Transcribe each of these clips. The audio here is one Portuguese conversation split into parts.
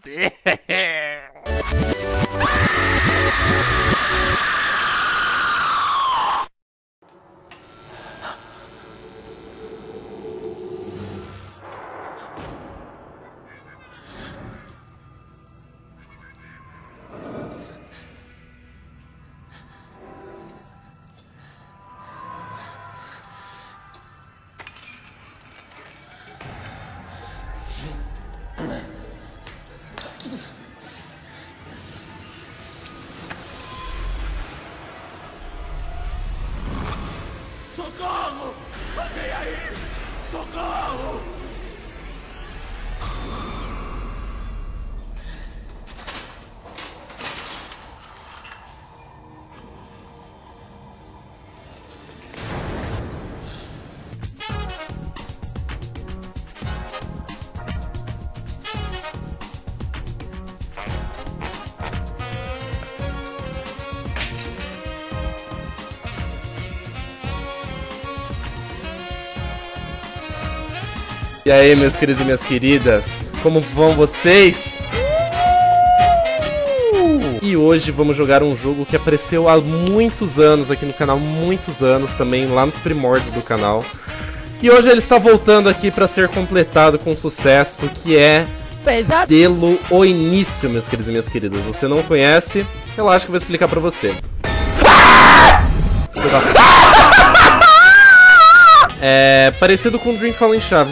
Socorro! Alguém aí! Socorro! E aí, meus queridos e minhas queridas, como vão vocês? E hoje vamos jogar um jogo que apareceu há muitos anos aqui no canal, muitos anos também, lá nos primórdios do canal. E hoje ele está voltando aqui para ser completado com sucesso, que é Pesadelo o Início, meus queridos e minhas queridas. Você não conhece? Relaxa que eu vou explicar pra você. É parecido com Dream Fallen Chaves.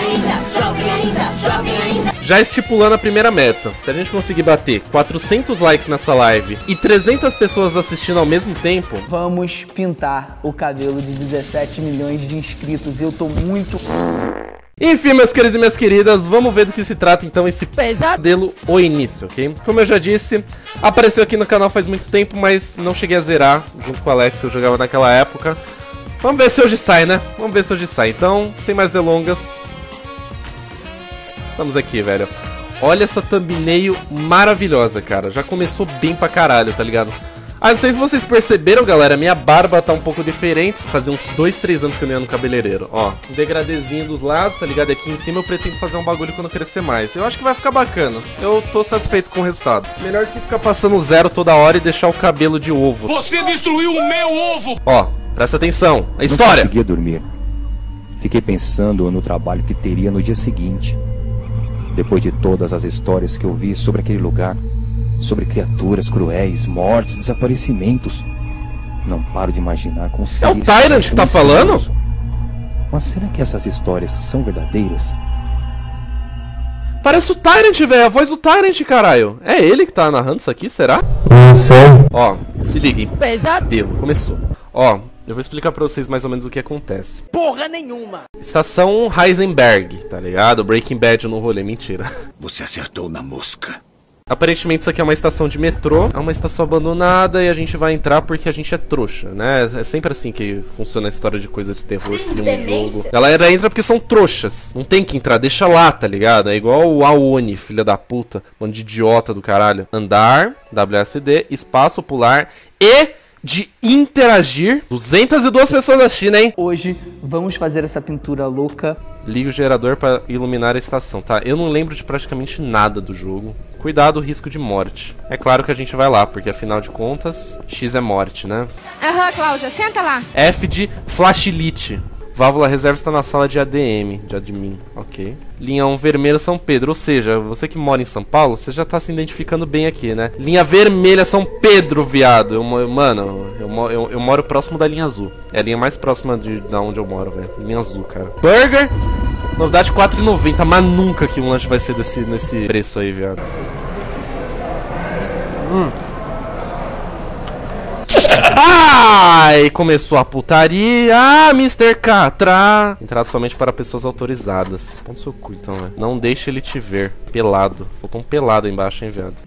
Já estipulando a primeira meta. Se a gente conseguir bater 400 likes nessa live e 300 pessoas assistindo ao mesmo tempo, vamos pintar o cabelo de 17 milhões de inscritos. Eu tô muito... Enfim, meus queridos e minhas queridas, vamos ver do que se trata então esse Pesadelo o Início, ok? Como eu já disse, apareceu aqui no canal faz muito tempo, mas não cheguei a zerar junto com o Alex, que eu jogava naquela época. Vamos ver se hoje sai, né? Vamos ver se hoje sai. Então, sem mais delongas, estamos aqui, velho. Olha essa thumbnail maravilhosa, cara. Já começou bem pra caralho, tá ligado? Ah, não sei se vocês perceberam, galera, minha barba tá um pouco diferente. Fazia uns 2, 3 anos que eu não ia no cabeleireiro. Ó, um degradezinho dos lados, tá ligado? E aqui em cima eu pretendo fazer um bagulho quando crescer mais. Eu acho que vai ficar bacana. Eu tô satisfeito com o resultado. Melhor que ficar passando zero toda hora e deixar o cabelo de ovo. Você destruiu o meu ovo! Ó, presta atenção. A história. Não conseguia dormir. Fiquei pensando no trabalho que teria no dia seguinte. Depois de todas as histórias que eu vi sobre aquele lugar, sobre criaturas cruéis, mortes, desaparecimentos, não paro de imaginar como seria. É o Tyrant que tá falando? Mas será que essas histórias são verdadeiras? Parece o Tyrant, velho. A voz do Tyrant, caralho. É ele que tá narrando isso aqui, será? Não sei. Ó, se liguem. Pesadelo. Começou. Ó, eu vou explicar pra vocês mais ou menos o que acontece. Porra nenhuma! Estação Heisenberg, tá ligado? Breaking Bad no rolê, mentira. Você acertou na mosca. Aparentemente isso aqui é uma estação de metrô, é uma estação abandonada e a gente vai entrar porque a gente é trouxa, né? É sempre assim que funciona a história de coisa de terror, filme, jogo. Galera entra porque são trouxas, não tem que entrar, deixa lá, tá ligado? É igual o Aoni, filha da puta, mano de idiota do caralho. Andar, WSD, espaço, pular e... de interagir. 202 pessoas assistindo, hein? Hoje vamos fazer essa pintura louca. Liga o gerador para iluminar a estação, tá? Eu não lembro de praticamente nada do jogo. Cuidado, risco de morte. É claro que a gente vai lá, porque afinal de contas, X é morte, né? Aham, Cláudia, senta lá. F de flashlight. Válvula reserva está na sala de ADM, de admin, ok. Linha 1 vermelha São Pedro, ou seja, você que mora em São Paulo, você já tá se identificando bem aqui, né? Linha vermelha São Pedro, viado. Eu moro próximo da linha azul. É a linha mais próxima da onde eu moro, velho. Linha azul, cara. Burger, novidade R$4,90, mas nunca que um lanche vai ser nesse preço aí, viado. Ai, começou a putaria. Ah, Mr. Catra. Entrada somente para pessoas autorizadas. Põe no seu cu, então, velho. Não deixe ele te ver. Pelado. Faltou um pelado aí embaixo, hein, viado.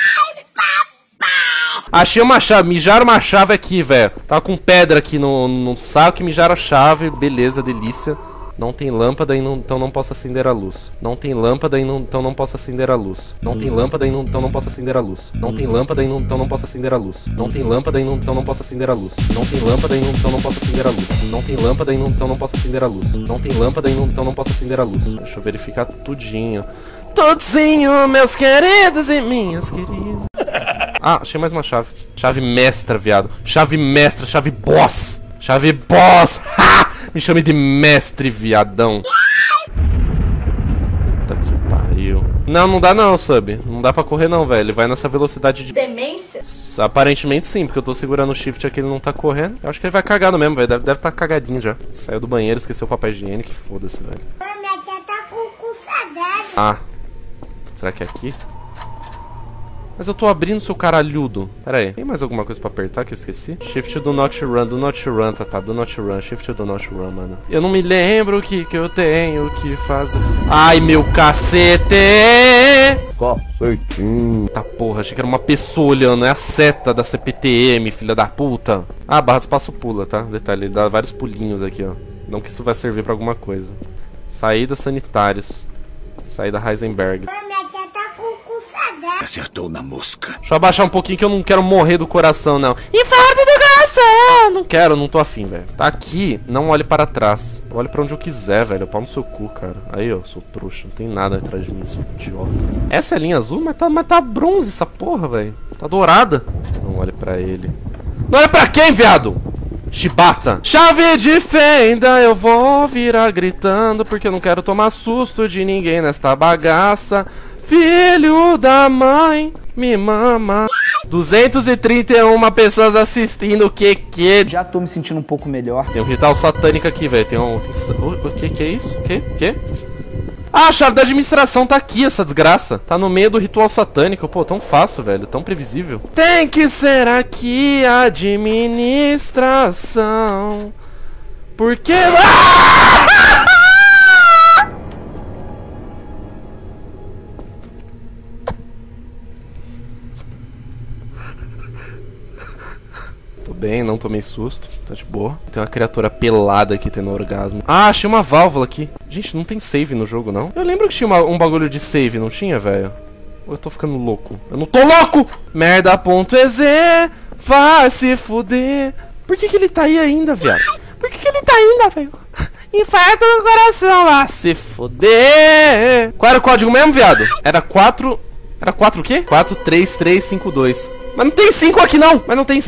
Achei uma chave. Mijaram uma chave aqui, velho. Tava com pedra aqui no saco e mijaram a chave. Beleza, delícia. Não tem lâmpada, então não posso acender a luz. Não tem lâmpada, então não posso acender a luz. Não tem lâmpada, então não posso acender a luz. Não tem lâmpada, então não posso acender a luz. Não tem lâmpada, então não posso acender a luz. Não tem lâmpada, então não posso acender a luz. Não tem lâmpada, então não posso acender a luz. Não tem lâmpada, então não posso acender a luz. Deixa eu verificar tudinho. Tudinho, meus queridos e minhas queridas. Ah, achei mais uma chave. Chave mestra, viado. Chave mestra, chave boss. Chave boss. Ha! Me chame de mestre, viadão. Puta que pariu. Não, não dá não, Sub. Não dá pra correr não, velho. Ele vai nessa velocidade de... Demência? Aparentemente sim, porque eu tô segurando o shift aqui, ele não tá correndo. Eu acho que ele vai cagado mesmo, velho. Deve tá cagadinho já. Saiu do banheiro, esqueceu o papel higiênico. Foda-se, velho. Minha tia tá com o cu fadado. Ah. Será que é aqui? Mas eu tô abrindo, seu caralhudo. Pera aí, tem mais alguma coisa pra apertar que eu esqueci? Shift do not run, do not run, tá, do not run, shift do not run, mano. Eu não me lembro o que eu tenho que fazer. Ai, meu cacete! Cacetinho. Tá porra, achei que era uma pessoa olhando, é a seta da CPTM, filha da puta. Ah, barra de espaço pula, tá? Detalhe, ele dá vários pulinhos aqui, ó. Não que isso vai servir pra alguma coisa. Saída sanitários. Saída Heisenberg. Acertou na mosca. Deixa eu abaixar um pouquinho que eu não quero morrer do coração, não. Infarto do coração! Não quero, não tô afim, velho. Tá aqui, não olhe para trás. Olhe pra onde eu quiser, velho. Eu pau no seu cu, cara. Aí, ó, sou trouxa. Não tem nada atrás de mim, sou idiota. Essa é a linha azul? Mas tá bronze essa porra, velho. Tá dourada. Não olhe pra ele. Não olhe pra quem, viado? Chibata. Chave de fenda, eu vou virar gritando, porque eu não quero tomar susto de ninguém nesta bagaça. Filho da mãe, me mama. 231 pessoas assistindo, o que? Já tô me sentindo um pouco melhor. Tem um ritual satânico aqui, velho. Tem um... O que é isso? O que? Ah, a chave da administração tá aqui, essa desgraça. Tá no meio do ritual satânico. Pô, tão fácil, velho. Tão previsível. Tem que ser aqui a administração. Porque... Tô bem, não tomei susto. Tá de boa. Tem uma criatura pelada aqui tendo orgasmo. Ah, achei uma válvula aqui. Gente, não tem save no jogo, não? Eu lembro que tinha um bagulho de save, não tinha, velho? Ou eu tô ficando louco? Eu não tô louco! Merda.ez, vai se fuder. Por que ele tá aí ainda, viado? Por que ele tá ainda, velho? Infarto no coração, vai se fuder. Qual era o código mesmo, viado? Era 4... Era 4 o quê? 43352. Mas não tem 5 aqui não.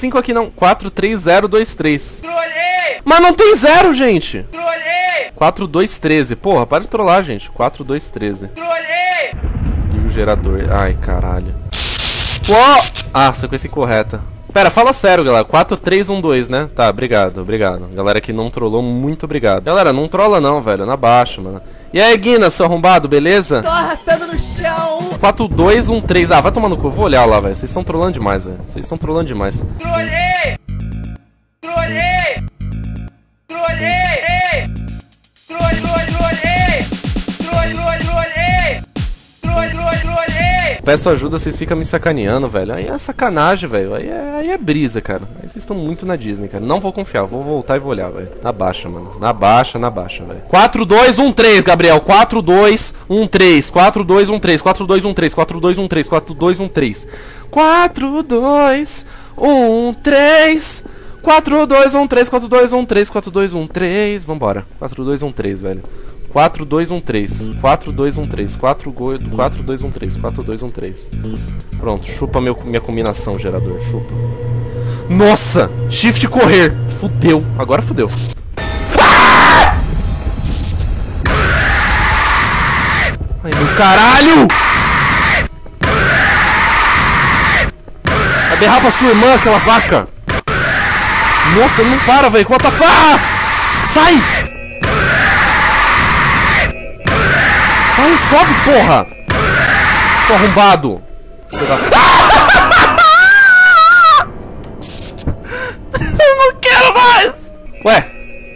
43023. Trolhei! Mas não tem 0, gente. Trolhei! 4213. Porra, para de trollar, gente. 4213. Trolhei! Liga o gerador. Ai, caralho. Uou! Ah, sequência incorreta. Pera, fala sério, galera. 4312, né? Tá, obrigado. Galera que não trollou, muito obrigado. Galera, não trola não, velho. Na baixa, mano. E aí, Guina, seu arrombado, beleza? Tô arrastando no chão. 4213. Ah, vai tomar no cu. Vou olhar lá, velho. Vocês estão trollando demais, velho. Trolhei! Peço ajuda, vocês ficam me sacaneando, velho. Aí é sacanagem, velho. Aí é brisa, cara. Aí vocês estão muito na Disney, cara. Não vou confiar, vou voltar e vou olhar, velho. Na baixa, mano. Na baixa, velho. 4213, Gabriel. 4213. 4213. 4213. 4213. 4213. 4213. 4213. 4213. 4213. Vambora. 4213, velho. 4213. 4213. 4213. 4213. Pronto, chupa minha combinação, gerador. Chupa. Nossa! Shift correr. Fudeu. Agora fudeu. Ah! Ai, meu caralho! Vai berrar pra sua irmã, aquela vaca. Nossa, não para, velho. What the fuck? Sai! Vai, sobe, porra! Seu arrombado! Eu não quero mais! Ué?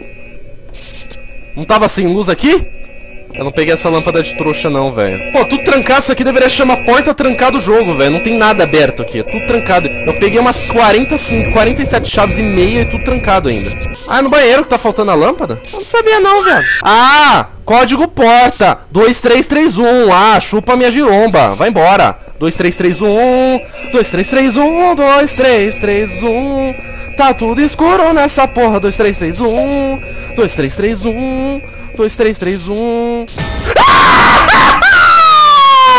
Não tava sem luz aqui? Eu não peguei essa lâmpada de trouxa não, velho. Pô, tudo trancado, isso aqui deveria chamar porta trancada o jogo, velho. Não tem nada aberto aqui, é tudo trancado. Eu peguei umas 47 chaves e meia e tudo trancado ainda. Ah, é no banheiro que tá faltando a lâmpada? Eu não sabia não, velho. Ah, código porta 2331. Ah, chupa minha giromba. Vai embora. 2331. 2331. 2331. Tá tudo escuro nessa porra. 2331. 2331. 2331.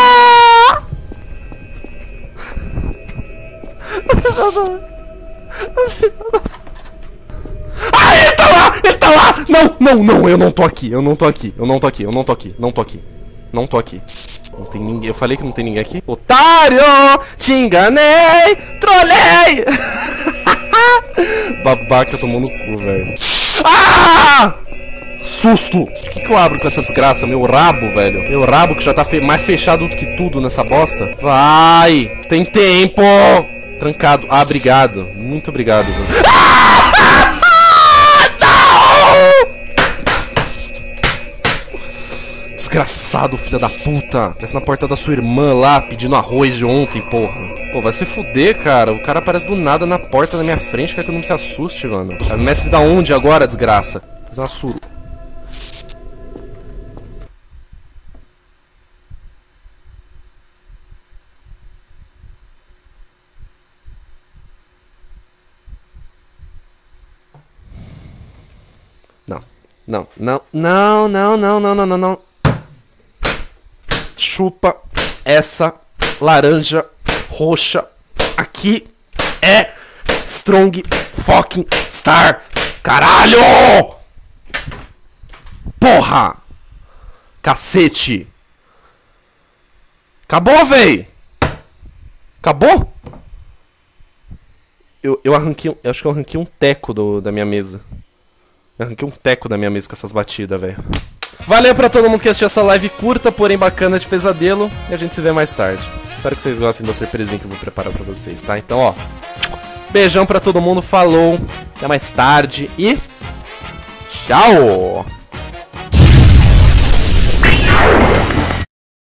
Não, não, eu não tô aqui, eu não tô aqui, eu não tô aqui, eu não tô aqui, não tô aqui. Não tô aqui. Não tem ninguém. Eu falei que não tem ninguém aqui? Otário! Te enganei! Trolei! Babaca tomou no cu, velho. Ah! Susto! De que eu abro com essa desgraça? Meu rabo, velho. Meu rabo que já tá mais fechado do que tudo nessa bosta. Vai! Tem tempo! Trancado. Ah, obrigado. Muito obrigado, velho. Ah! Não! Desgraçado, filha da puta. Parece na porta da sua irmã lá, pedindo arroz de ontem, porra. Pô, vai se fuder, cara. O cara aparece do nada na porta na minha frente, quer que eu não se assuste, mano. É mestre da onde agora, desgraça? Fazer uma suru. Não. Não, não, não, não, não, não, não, não, não. Chupa essa laranja roxa. Aqui é Strong Fucking Star. Caralho! Porra! Cacete! Acabou, véi! Acabou? Eu arranquei. Eu acho que eu arranquei um teco da minha mesa. Eu arranquei um teco da minha mesa com essas batidas, velho. Valeu pra todo mundo que assistiu essa live curta, porém bacana de pesadelo. E a gente se vê mais tarde. Espero que vocês gostem da surpresinha que eu vou preparar pra vocês, tá? Então, ó. Beijão pra todo mundo, falou. Até mais tarde e... tchau!